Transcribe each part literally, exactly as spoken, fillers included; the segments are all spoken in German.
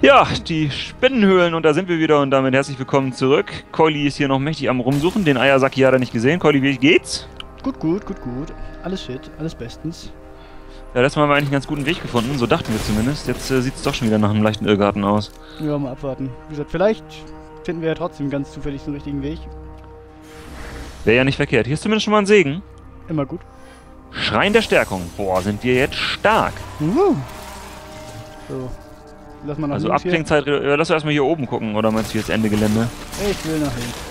Ja, die Spinnenhöhlen und da sind wir wieder und damit herzlich willkommen zurück. Keuli ist hier noch mächtig am Rumsuchen, den Ayasaki hat er nicht gesehen. Keuli, wie geht's? Gut, gut, gut, gut. Alles fit, alles bestens. Ja, letztes Mal haben wir eigentlich einen ganz guten Weg gefunden, so dachten wir zumindest. Jetzt äh, sieht es doch schon wieder nach einem leichten Irrgarten aus. Ja, mal abwarten. Wie gesagt, vielleicht finden wir ja trotzdem ganz zufällig den richtigen Weg. Wäre ja nicht verkehrt. Hier ist zumindest schon mal ein Segen. Immer gut. Schrein der Stärkung. Boah, sind wir jetzt stark. Uhu. So. Lass mal nach Also links hier. Abklingzeit, ja, lass erstmal hier oben gucken, oder meinst du jetzt Ende Gelände? Ich will nach links.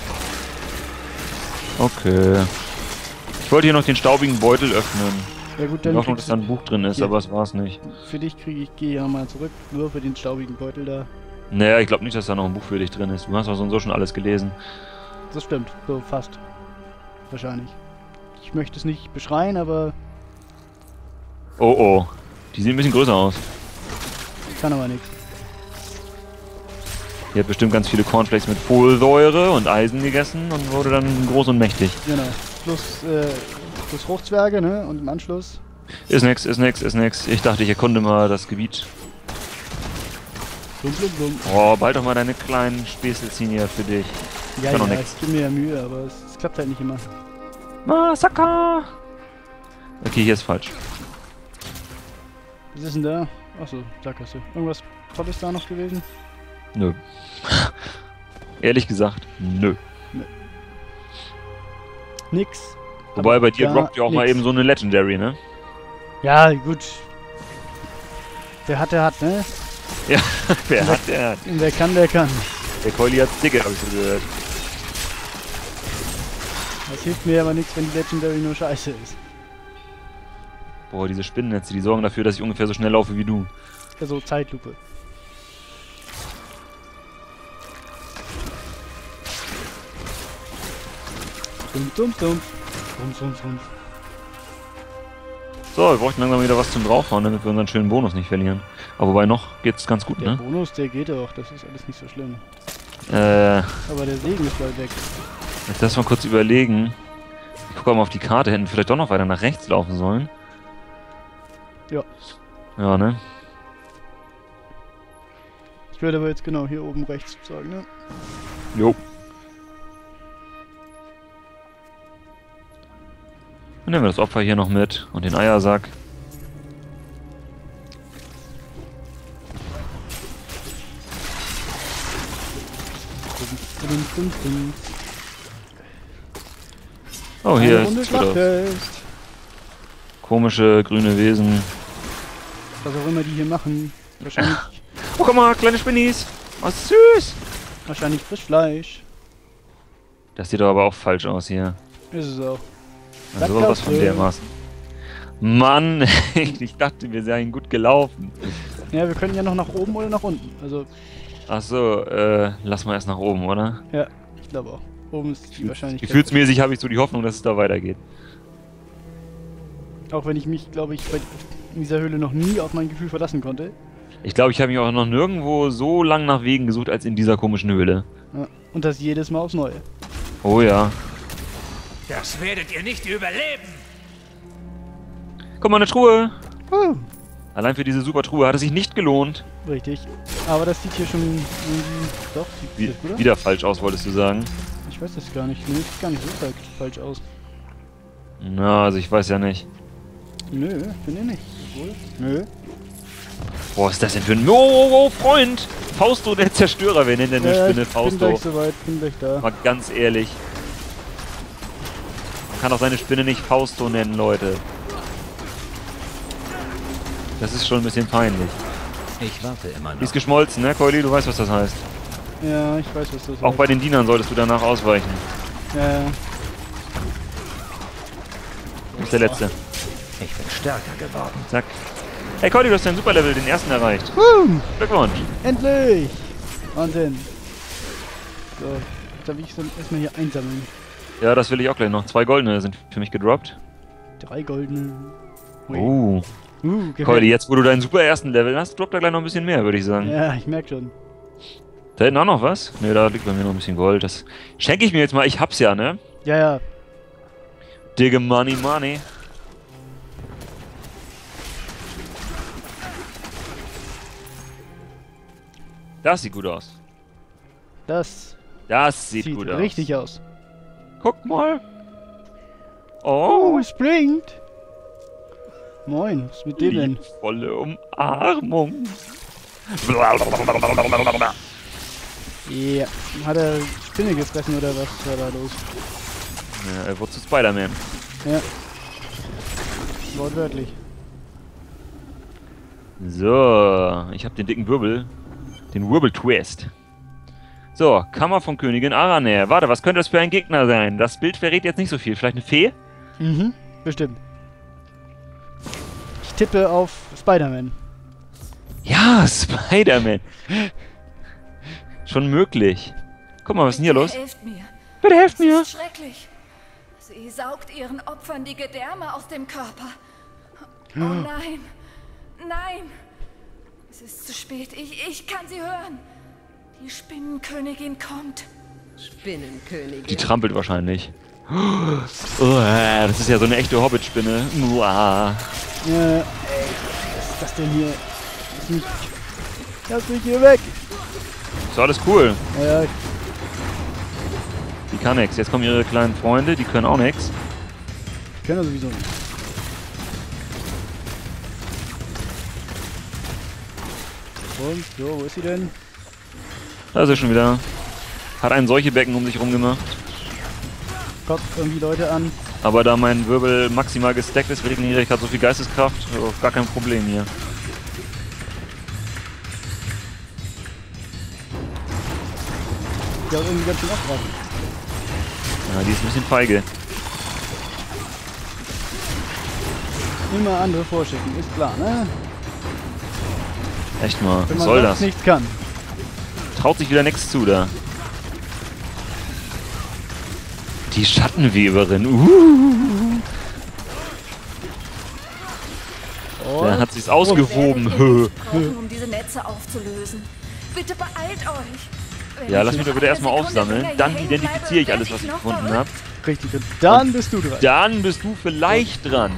Okay. Ich wollte hier noch den staubigen Beutel öffnen. Ja gut, In dann Hoffnung, dass kriegst da ein Buch drin ist, hier. aber es war's nicht. Für dich kriege ich, gehe ja mal zurück, nur für den staubigen Beutel da. Naja, ich glaube nicht, dass da noch ein Buch für dich drin ist. Du hast doch so und so schon alles gelesen. Das stimmt, so fast. Wahrscheinlich. Ich möchte es nicht beschreien, aber Oh oh. Die sehen ein bisschen größer aus. kann aber nichts. Die hat bestimmt ganz viele Cornflakes mit Folsäure und Eisen gegessen und wurde dann groß und mächtig. Genau. Plus, äh, plus Fruchtzwerge, ne? Und im Anschluss. Ist nix, ist nix, ist nix. Ich dachte, ich erkunde mal das Gebiet. Blum, blum, blum. Oh, bald doch mal deine kleinen Späßelchen hier für dich. Ja, Kann doch ja, nix. ich gebe mir ja Mühe, aber es, es klappt halt nicht immer. Massaker! Okay, hier ist falsch. Was ist denn da? Achso, Sackgasse. Irgendwas Tolles da noch gewesen? Nö. Ehrlich gesagt, nö. Nix. Wobei Aber bei dir gar droppt ja auch mal nix. eben so eine Legendary, ne? Ja, gut. Wer hat, der hat, ne? Ja, wer hat, der hat. Und wer kann, der kann. Der Keuli hat's dicke, hab ich so gehört. Das hilft mir aber nichts, wenn die Legendary nur scheiße ist. Boah, diese Spinnennetze, die sorgen dafür, dass ich ungefähr so schnell laufe wie du. Also Zeitlupe. Dumm, dumm, dumm. Dumm, dumm, dumm. So, wir bräuchten langsam wieder was zum Draufhauen, damit wir unseren schönen Bonus nicht verlieren. Aber wobei noch geht's ganz gut, Der ne? Bonus, der geht auch, das ist alles nicht so schlimm. Äh, Aber der Segen ist bald weg. jetzt lass mal kurz überlegen. Ich gucke mal auf die Karte, hätten wir vielleicht doch noch weiter nach rechts laufen sollen. Ja. Ja, ne? Ich würde aber jetzt genau hier oben rechts sagen, ne? Jo. Dann nehmen wir das Opfer hier noch mit und den Eiersack. Dumm, dumm, dumm, dumm. Oh, Eine hier Runde ist wieder Schlachtfest. komische grüne Wesen. Was auch immer die hier machen. Wahrscheinlich, Oh, guck mal, kleine Spinnis. Oh, süß. wahrscheinlich Frischfleisch. Das sieht doch aber auch falsch aus hier. Ist es auch. Also sowas von dermaßen. Mann, ich dachte, wir seien gut gelaufen. Ja, wir können ja noch nach oben oder nach unten. Also, Ach so, äh, lass mal erst nach oben, oder? ja, ich glaube auch. Oben ist die Wahrscheinlichkeit. Gefühlsmäßig habe ich so die Hoffnung, dass es da weitergeht. Auch wenn ich mich, glaube ich, bei dieser Höhle noch nie auf mein Gefühl verlassen konnte. Ich glaube, ich habe mich auch noch nirgendwo so lang nach Wegen gesucht als in dieser komischen Höhle. Ja, und das jedes Mal aufs Neue. Oh ja. Das werdet ihr nicht überleben! Guck mal, eine Truhe. Uh, Allein für diese super Truhe hat es sich nicht gelohnt. richtig. Aber das sieht hier schon irgendwie... Doch, sieht Wie, das gut aus? wieder falsch aus, wolltest du sagen? Ich weiß das gar nicht. Nee, sieht gar nicht so falsch, falsch aus. Na, also ich weiß ja nicht. Nö, finde ich nicht. Obwohl, nö. Boah, was ist das denn für ein... Oh, oh, oh, Freund! Fausto, der Zerstörer, wer nennt denn eine Ja, Spinne ich bin Fausto? gleich soweit, bin gleich da. Mal ganz ehrlich. Man kann auch seine Spinne nicht Fausto nennen, Leute. Das ist schon ein bisschen peinlich. Ich warte immer Die noch. ist geschmolzen, ne, Keuli? Du weißt, was das heißt. Ja, ich weiß, was das Auch heißt. bei den Dienern solltest du danach ausweichen. Ja, ja. Du bist der Letzte. Ich bin stärker geworden. Zack. Hey, Keuli, du hast dein Superlevel, den ersten erreicht. Woo! Glückwunsch. Endlich! Wahnsinn. So, jetzt darf ich so erstmal hier einsammeln. Ja, das will ich auch gleich noch. Zwei goldene sind für mich gedroppt. Drei goldene. Ui. Oh. Uh, gefällt- Keuli, jetzt wo du deinen super ersten Level hast, droppt da gleich noch ein bisschen mehr, würde ich sagen. Ja, ich merke schon. Da hinten auch noch was? Ne, da liegt bei mir noch ein bisschen Gold. Das schenke ich mir jetzt mal. Ich hab's ja, ne? Ja, ja. Digga, money, money. Das sieht gut aus. Das Das sieht, sieht gut aus. richtig aus. Guck mal. Oh, Oh, es blinkt. Moin, was ist mit dir denn? volle Umarmung. Ja, hat er Spinne gefressen oder was war da los? Ja, er wurde zu Spider-Man. Ja. Wortwörtlich. So, ich habe den dicken Wirbel. Den Wirbel-Twist. So, Kammer von Königin Aranea. Warte, was könnte das für ein Gegner sein? Das Bild verrät jetzt nicht so viel. Vielleicht eine Fee? Mhm, bestimmt. Ich tippe auf Spider-Man. Ja, Spider-Man. Schon möglich. Guck mal, was ist denn hier los? Helft mir. Bitte helft Das mir. ist schrecklich. Sie saugt ihren Opfern die Gedärme aus dem Körper. Oh nein. Nein. Es ist zu spät. Ich, ich kann sie hören. Die Spinnenkönigin kommt. Spinnenkönigin. Die trampelt wahrscheinlich. Oh, das ist ja so eine echte Hobbit-Spinne. Uah. Ja, ey, was ist das denn hier? Lass mich, lass mich hier weg. Ist alles cool. Ja, Die kann nix. Jetzt kommen ihre kleinen Freunde, die können auch nix. ich kann ja sowieso nicht. Und, so, wo ist sie denn? Da ist er schon wieder. Hat ein solche Becken um sich rum gemacht. Kotzt irgendwie Leute an. Aber da mein Wirbel maximal gestackt ist, regeneriere ich gerade so viel Geisteskraft. Oh, gar kein Problem hier. Die haut irgendwie ganz schön abwarten. Ja, die ist ein bisschen feige. Immer andere vorschicken, ist klar, ne? Echt mal. Wenn Was man soll sonst das? nichts kann. Traut sich wieder nichts zu da. Die Schattenweberin. Uh. Oh, Da hat sich's ausgewoben. Werdet ihr nicht brauchen, um diese Netze aufzulösen. Bitte beeilt euch. Wenn Ja, ich lass mich noch doch bitte eine erstmal Sekunde aufsammeln. länger Dann hier hängen identifiziere ich bleibe, alles, werd was ich noch gefunden verrückt. habe. richtig. Und dann bist du dran. Dann bist du vielleicht dran.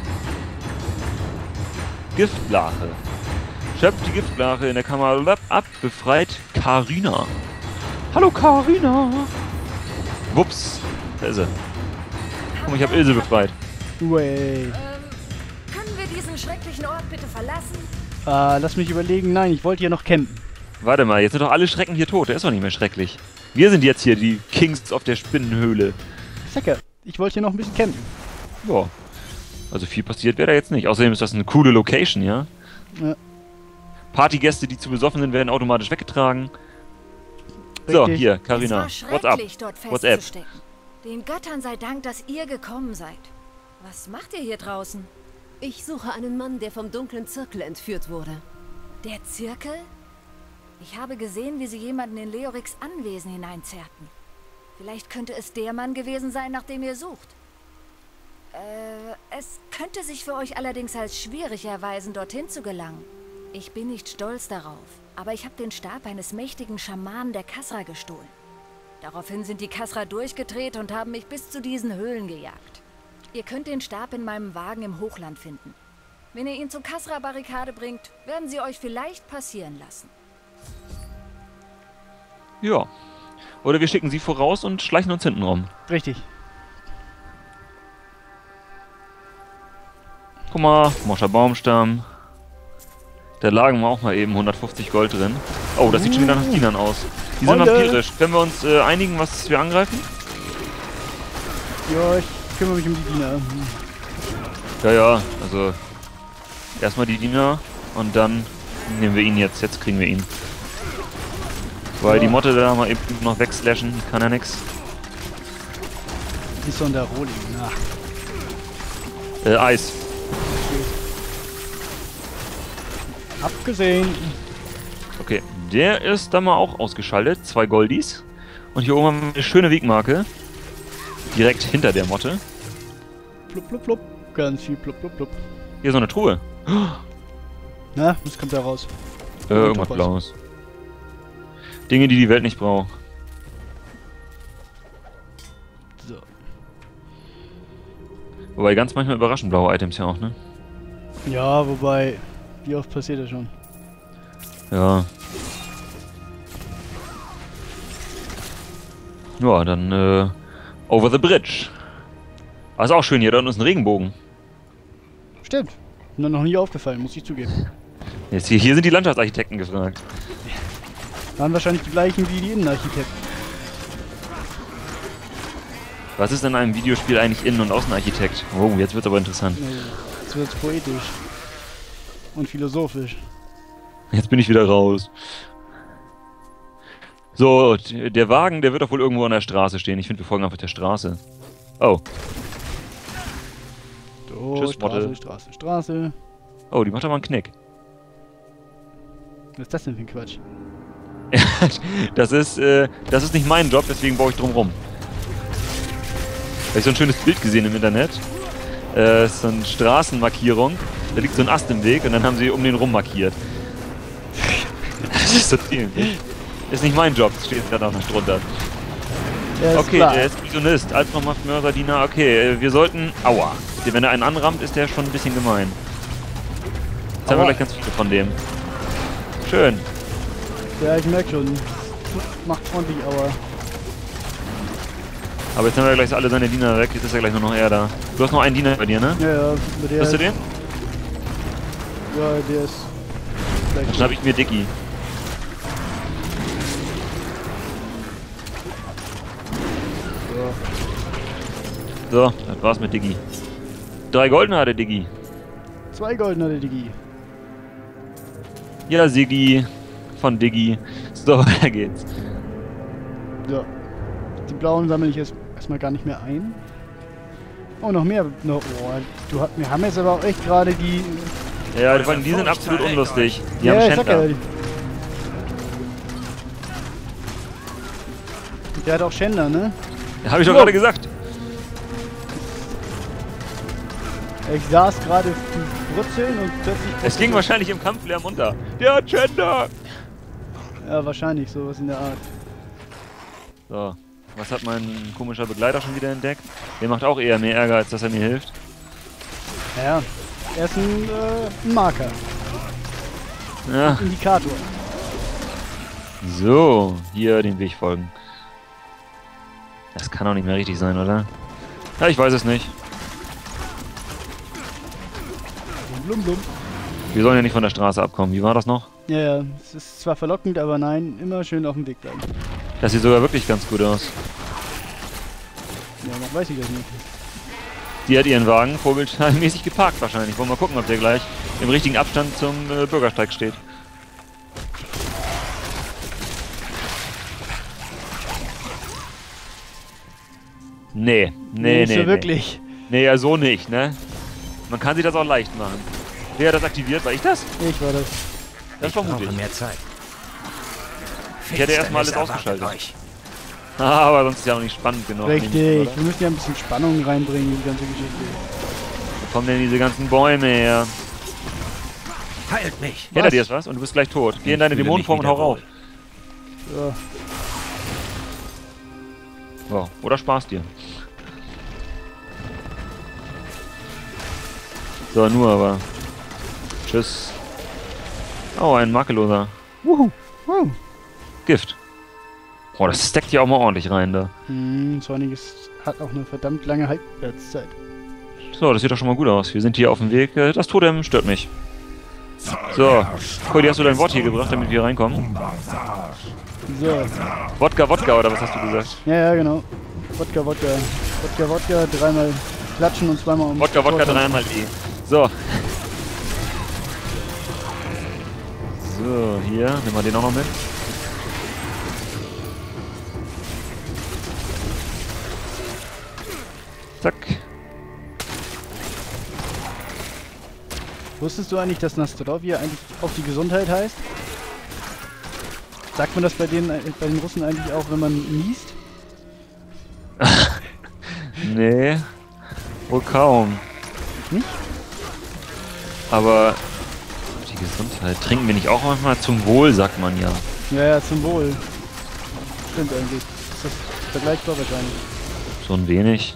Giftlache. Schöpft die Giftlache in der Kammer ab, befreit Karina. Hallo Karina. Wups, da ist sie. Guck mal, ich habe Ilse befreit. Way. Ähm, können wir diesen schrecklichen Ort bitte verlassen? Ah, lass mich überlegen. Nein, ich wollte hier noch campen. Warte mal, jetzt sind doch alle Schrecken hier tot. Der ist doch nicht mehr schrecklich. Wir sind jetzt hier die Kings auf der Spinnenhöhle. Zacker, ich wollte hier noch ein bisschen campen. Boah. Also viel passiert wäre da jetzt nicht. Außerdem ist das eine coole Location, ja? Ja. Partygäste, die zu besoffen sind, werden automatisch weggetragen. So, Richtig. hier, Es Carina. war What's up? schrecklich, dort What's up? festzustecken. Den Göttern sei Dank, dass ihr gekommen seid. Was macht ihr hier draußen? Ich suche einen Mann, der vom dunklen Zirkel entführt wurde. Der Zirkel? Ich habe gesehen, wie sie jemanden in Leoriks Anwesen hineinzerrten. Vielleicht könnte es der Mann gewesen sein, nach dem ihr sucht. Äh, es könnte sich für euch allerdings als schwierig erweisen, dorthin zu gelangen. Ich bin nicht stolz darauf, aber ich habe den Stab eines mächtigen Schamanen der Kasra gestohlen. Daraufhin sind die Kasra durchgedreht und haben mich bis zu diesen Höhlen gejagt. Ihr könnt den Stab in meinem Wagen im Hochland finden. Wenn ihr ihn zur Kasra-Barrikade bringt, werden sie euch vielleicht passieren lassen. Ja. Oder wir schicken sie voraus und schleichen uns hinten rum. Richtig. Guck mal, Moscher Baumstamm. Da lagen wir auch mal eben hundertfünfzig Gold drin. Oh, das sieht schon wieder nach Dienern aus. Die sind Freunde. vampirisch. Können wir uns äh, einigen, was wir angreifen? Ja, ich kümmere mich um die Diener. Ja, ja, also erstmal die Diener und dann nehmen wir ihn jetzt. Jetzt kriegen wir ihn. Weil Ja. die Motte da mal eben noch wegslashen, die kann ja nix. Die Sonderrohling. Ach, Äh, Eis. abgesehen. Okay, der ist dann mal auch ausgeschaltet. Zwei Goldies. Und hier oben haben wir eine schöne Wegmarke. Direkt hinter der Motte. Plupp, plupp, plupp. Ganz viel plupp, plupp, plupp. Hier ist so eine Truhe. Na, was kommt da raus? Äh, irgendwas Topaz. Blaues. Dinge, die die Welt nicht braucht. So. Wobei ganz manchmal überraschen blaue Items ja auch, ne? Ja, wobei, wie oft passiert das schon? Ja. Ja, dann äh, over the bridge. Aber ist auch schön hier, da unten ist ein Regenbogen. Stimmt. Mir noch nie aufgefallen, muss ich zugeben. Jetzt hier, hier sind die Landschaftsarchitekten gefragt. Waren wahrscheinlich die gleichen wie die Innenarchitekten. Was ist in einem Videospiel eigentlich Innen- und Außenarchitekt? Oh, jetzt wird's aber interessant. Nee, jetzt wird's poetisch. Und philosophisch. Jetzt bin ich wieder raus. So, d- der Wagen, der wird doch wohl irgendwo an der Straße stehen. Ich finde, wir folgen einfach der Straße. Oh, So, Tschüss, Straße, Motte. Straße, Straße. oh, die macht aber einen Knick. Was ist das denn für ein Quatsch? Das ist, äh, das ist nicht mein Job, deswegen baue ich drum rum. Habe ich so ein schönes Bild gesehen im Internet. Äh, ist so eine Straßenmarkierung. Da liegt so ein Ast im Weg und dann haben sie um den rum markiert. Das ist so viel. Ist nicht mein Job, steht da noch drunter. Ja, ist Okay, klar. der ist Illusionist, Albtraum macht Mörser, Diener, okay, äh, wir sollten... Aua. Wenn er einen anrammt, ist der schon ein bisschen gemein. Jetzt haben wir Aua. gleich ganz viele von dem. Schön. Ja, ich merke schon. Macht ordentlich, aber... Aber jetzt haben wir gleich alle seine Diener weg, jetzt ist ja gleich nur noch er da. Du hast noch einen Diener bei dir, ne? Ja, ja, mit der... Hast du den? Ja, der ist... Dann Vielleicht schnapp ich mir Dicky. so. So, das war's mit Diggi. Drei Goldene hatte Diggi. Zwei goldene der Digi. Ja, Siggi. Von Diggi. So, weiter geht's. So. Die blauen sammle ich jetzt erstmal gar nicht mehr ein. Oh, noch mehr. No, oh, du, hat- wir haben jetzt aber auch echt gerade die... Ja, die, die sind absolut unlustig. Die ja, haben ich sag ja, Schänder. die- Der hat auch Schänder, ne? Hab ich doch So. gerade gesagt. Ich saß gerade brutzeln und plötzlich... Es ging wahrscheinlich im Kampflärm unter. Der hat Schänder. Ja, wahrscheinlich sowas in der Art. So, was hat mein komischer Begleiter schon wieder entdeckt? Der macht auch eher mehr Ärger, als dass er mir hilft. Ja, er ist ein, äh, ein Marker. Ja, Indikator. so, hier dem Weg folgen. Das kann doch nicht mehr richtig sein, oder? Ja, ich weiß es nicht. Blum, blum. Wir sollen ja nicht von der Straße abkommen. Wie war das noch? Ja, ja, es ist zwar verlockend, aber nein, immer schön auf dem Weg bleiben. Das sieht sogar wirklich ganz gut aus. Ja, noch weiß ich das nicht. Die hat ihren Wagen vorbildmäßig geparkt wahrscheinlich. Wollen wir mal gucken, ob der gleich im richtigen Abstand zum äh, Bürgersteig steht. Nee, nee, nicht nee. so nee. wirklich. Nee, ja so nicht, ne? Man kann sich das auch leicht machen. Wer hat das aktiviert? War ich das? Ich war das. Das war mutig. Brauche mehr Zeit. Ich hätte erstmal alles Finsternis ausgeschaltet. erwartet euch. Ah, aber sonst ist ja auch nicht spannend genug. nehme ich Richtig. an, oder? Wir müssen ja ein bisschen Spannung reinbringen in die ganze Geschichte. Wo kommen denn diese ganzen Bäume her? Heilt mich. Hinter dir ist was und du bist gleich tot. Geh in deine Ich fühle Dämonenform und mich hau wieder rauf. wohl. So. So, oder sparst dir. So, nur aber. Tschüss. Oh, ein makelloser. Wuhu. Wuhu. Gift. Boah, das steckt hier auch mal ordentlich rein da. Hm, vor allem, es hat auch eine verdammt lange Halbwertszeit. So, das sieht doch schon mal gut aus. Wir sind hier auf dem Weg. Äh, Das Totem stört mich. So, Cody, hast du dein Wort hier gebracht, damit wir hier reinkommen? So. Wodka, Wodka, oder was hast du gesagt? Ja, ja, genau. Wodka, Wodka. Wodka, Wodka, dreimal klatschen und zweimal um. Wodka, Wodka, dreimal E. So. So, hier, nehmen wir den auch noch mit. Zack. Wusstest du eigentlich, dass Nastrovia eigentlich auf die Gesundheit heißt? Sagt man das bei denen, bei den Russen eigentlich auch, wenn man niest? Nee, wohl kaum. Nicht? Aber die Gesundheit. Trinken wir nicht auch manchmal zum Wohl, sagt man ja. Ja, ja, zum Wohl. Stimmt eigentlich. Ist das vergleichbar wahrscheinlich. So ein wenig.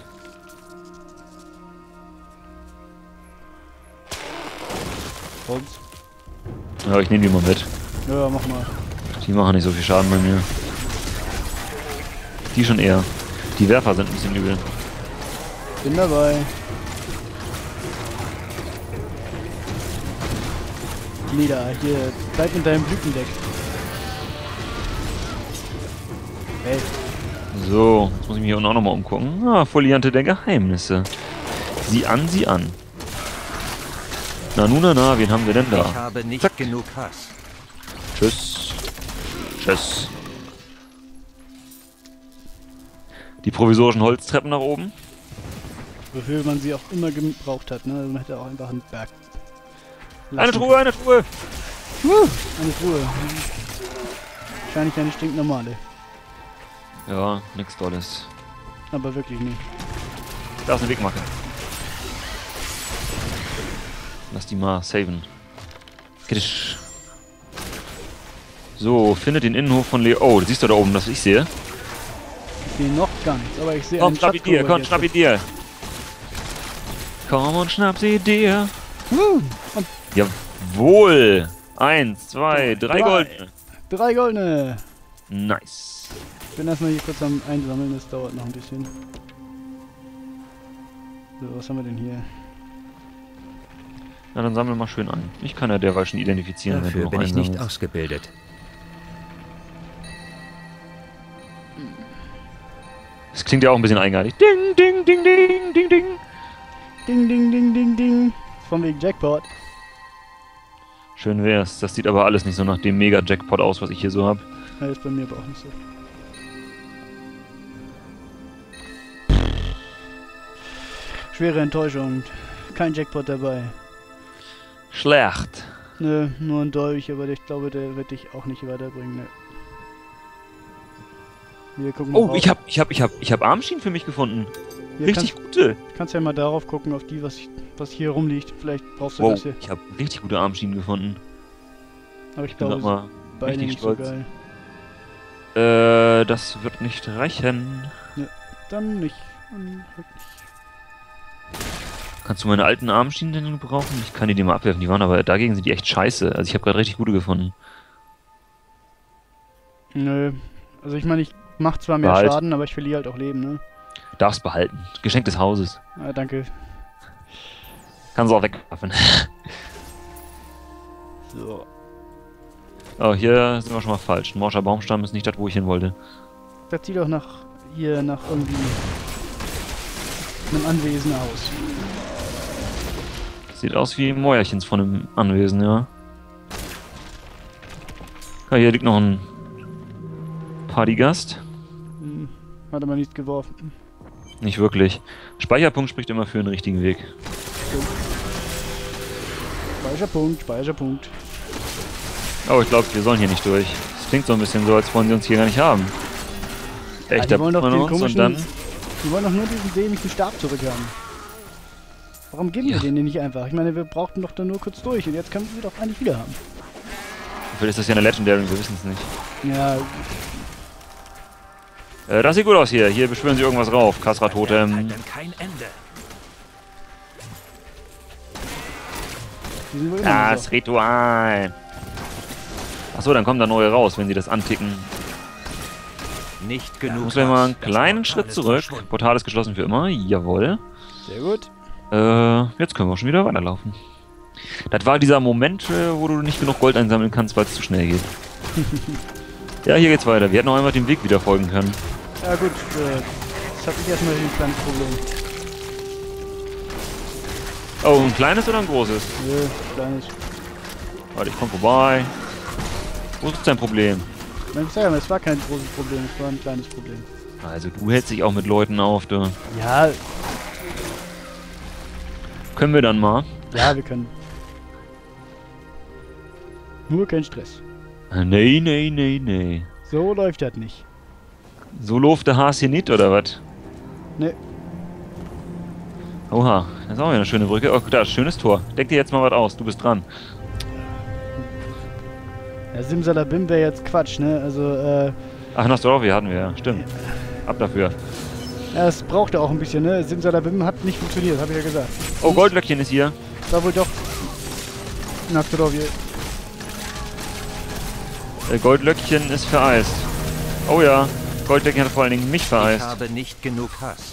Sonst? Ja, ich nehme die mal mit. Ja, mach mal. Die machen nicht so viel Schaden bei mir. Die schon eher. Die Werfer sind ein bisschen übel. Bin dabei. Nieder, hier, bleib mit deinem Blütendeck. Hey. So, jetzt muss ich mich hier unten auch nochmal umgucken. Ah, Foliante der Geheimnisse. Sieh an, sieh an. Na, nun, na, na, wen haben wir denn da? Ich habe nicht Zack. genug Hass. Tschüss. Tschüss. Die provisorischen Holztreppen nach oben. Wofür man sie auch immer gebraucht hat, ne? Man hätte auch einfach einen Berg. Eine Truhe, eine Truhe! Uh, eine Truhe. Wahrscheinlich eine stinknormale. Ja, nix Tolles. Aber wirklich nicht. Da ist eine Wegmarke. Lass die mal saven. Kritisch. So, findet den Innenhof von Leo. Oh, das siehst du da oben, das ich sehe. Ich sehe noch gar nichts, aber ich sehe Komm, einen schnapp ihn dir, komm, schnapp ihn dir. Komm und schnapp sie dir. Uh, und Jawohl. Eins, zwei, drei Drei. Goldene. drei goldene. Nice. Ich bin erstmal hier kurz am Einsammeln, das dauert noch ein bisschen. So, was haben wir denn hier? Na, dann sammle mal schön ein. Ich kann ja derweil schon identifizieren, wenn du Dafür noch bin ich nicht einsammelst. ausgebildet. Das klingt ja auch ein bisschen eigenartig. Ding, ding, ding, ding, ding, ding. Ding, ding, ding, ding, ding. Von wegen Jackpot. Schön wär's. Das sieht aber alles nicht so nach dem Mega-Jackpot aus, was ich hier so hab. Ja, ist bei mir aber auch nicht so. Schwere Enttäuschung. Kein Jackpot dabei. Schlecht. Nö, nur ein Dolch, aber ich glaube, der wird dich auch nicht weiterbringen. Ne. Wir gucken mal Oh, rauf. ich hab, ich hab, ich hab, ich hab Armschienen für mich gefunden. Hier Richtig kannst, gute. kannst ja mal darauf gucken, auf die, was, was hier rumliegt. Vielleicht brauchst du Wow, das hier. ich hab richtig gute Armschienen gefunden. Aber ich Bin glaube, grad mal beide richtig nicht so stolz. geil. Äh, das wird nicht reichen. Dann nicht. Dann halt nicht. Kannst du meine alten Armschienen denn gebrauchen? Ich kann die dir mal abwerfen, die waren aber dagegen sind die echt scheiße. Also ich habe gerade richtig gute gefunden. Nö. Also ich meine, ich mach zwar mehr Behalt. Schaden, aber ich verliere halt auch Leben, ne? Darfst behalten. Geschenk des Hauses. Ah, danke. Kannst du auch wegwerfen. So. Oh, hier sind wir schon mal falsch. Ein morscher Baumstamm ist nicht das, wo ich hin wollte. Das sieht doch nach hier nach irgendwie einem Anwesen aus. Sieht aus wie Mäuerchens von einem Anwesen, ja. Ja, hier liegt noch ein Partygast. Hm, hat aber nichts geworfen. Nicht wirklich. Speicherpunkt spricht immer für einen richtigen Weg. Speicherpunkt, Speicherpunkt. Oh, ich glaube, wir sollen hier nicht durch. Das klingt so ein bisschen so, als wollen sie uns hier gar nicht haben. Ja, Echt, die da wollen doch man den uns und komischen, dann... die wollen doch nur diesen dämlichen Stab zurückhaben. Warum geben Ja. wir den denn nicht einfach? Ich meine, wir brauchten doch da nur kurz durch und jetzt können wir doch eigentlich wieder haben. Vielleicht ist das ja eine Legendary, wir wissen es nicht. Ja, Äh, das sieht gut aus hier. Hier beschwören sie irgendwas rauf. Kasra Hat Totem. dann kein Ende. die sind wohl immer noch Das so. Ritual. Achso, dann kommen da neue raus, wenn sie das anticken. Nicht Ich genug muss gleich mal einen Hass. Das kleinen Portal Schritt ist zurück. verschwunden. Portal ist geschlossen für immer. Jawohl. Sehr gut. Äh, jetzt können wir schon wieder weiterlaufen. Das war dieser Moment, äh, wo du nicht genug Gold einsammeln kannst, weil es zu schnell geht. Ja, hier geht's weiter. Wir hätten auch einfach dem Weg wieder folgen können. Ja gut, äh, jetzt habe ich erstmal ein kleines Problem. Oh, ein kleines oder ein großes? Nö, kleines. Warte, ich komm vorbei. Wo ist dein Problem? Ich sag ja, es war kein großes Problem, es war ein kleines Problem. Also, du hältst dich auch mit Leuten auf, du. Ja, Können wir dann mal? ja, wir können. Nur kein Stress. Äh, Nee, nee, nee, nee. So läuft das nicht. So läuft der Haas hier nicht, oder was? Ne, Oha, das ist auch wieder eine schöne Brücke. Oh, da, schönes Tor. Denk dir jetzt mal was aus, du bist dran. ja, Simsalabim wäre jetzt Quatsch, ne? Also, äh, Ach, Nostrovia hatten wir ja, stimmt. Ab dafür. ja, es brauchte auch ein bisschen, ne? Simsalabim hat nicht funktioniert, habe ich ja gesagt. Oh, Goldlöckchen ist hier. War wohl doch. Naktorovje. Äh, Goldlöckchen ist vereist. Oh ja. Golddecken hat vor allen Dingen mich Ich vereist. habe nicht genug Hass.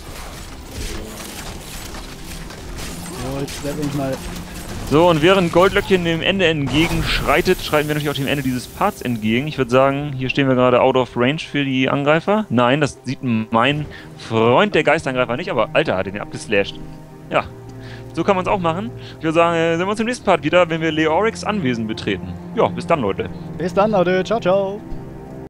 So, jetzt werde ich mal... So, und während Goldlöckchen dem Ende entgegenschreitet, schreiten wir natürlich auch dem Ende dieses Parts entgegen. Ich würde sagen, hier stehen wir gerade out of range für die Angreifer. Nein, das sieht mein Freund, der Geistangreifer, nicht, aber Alter, hat ihn abgeslasht. Ja, so kann man es auch machen. Ich würde sagen, sehen wir uns im nächsten Part wieder, wenn wir Leorix Anwesen betreten. Ja, bis dann, Leute. Bis dann, Leute. Ciao, ciao.